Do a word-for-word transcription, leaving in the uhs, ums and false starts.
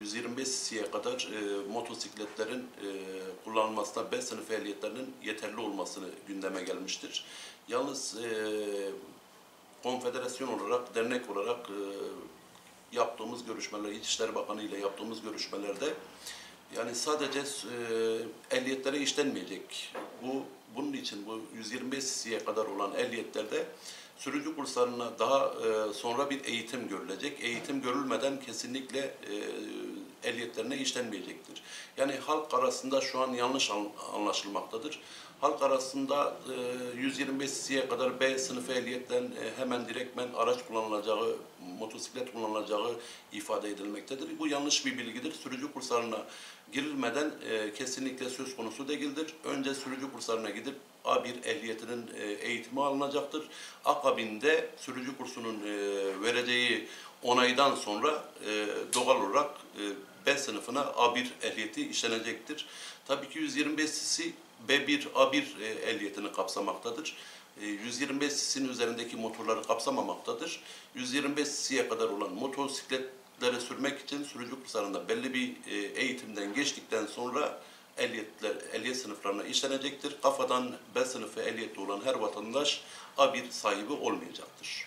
yüz yirmi beş cc'ye kadar e, motosikletlerin e, kullanılmasına B sınıfı ehliyetlerinin yeterli olmasını gündeme gelmiştir. Yalnız e, konfederasyon olarak, dernek olarak e, yaptığımız görüşmeler, İçişleri Bakanı ile yaptığımız görüşmelerde yani sadece e, ehliyetlere işlenmeyecek. Bu bunun için bu yüz yirmi beş cc'ye kadar olan ehliyetlerde sürücü kurslarına daha e, sonra bir eğitim görülecek. Eğitim görülmeden kesinlikle e, ehliyetlerine işlenmeyecektir. Yani halk arasında şu an yanlış anlaşılmaktadır. Halk arasında e, yüz yirmi beş cc'ye kadar B sınıfı ehliyetten e, hemen direktmen araç kullanılacağı, motosiklet kullanılacağı ifade edilmektedir. Bu yanlış bir bilgidir. Sürücü kurslarına girilmeden e, kesinlikle söz konusu değildir. Önce sürücü kurslarına gidip A bir ehliyetinin e, eğitimi alınacaktır. Akabinde sürücü kursunun e, vereceği onaydan sonra e, doğal olarak e, B sınıfına A bir ehliyeti işlenecektir. Tabii ki yüz yirmi beş cc B bir A bir e, ehliyetini kapsamaktadır. E, yüz yirmi beş cc'nin üzerindeki motorları kapsamamaktadır. yüz yirmi beş cc'ye kadar olan motosikletleri sürmek için sürücü kurslarında belli bir e, eğitimden geçtikten sonra ehliyetler, ehliyet sınıflarına işlenecektir. Kafadan B sınıfı ehliyetli olan her vatandaş A bir sahibi olmayacaktır.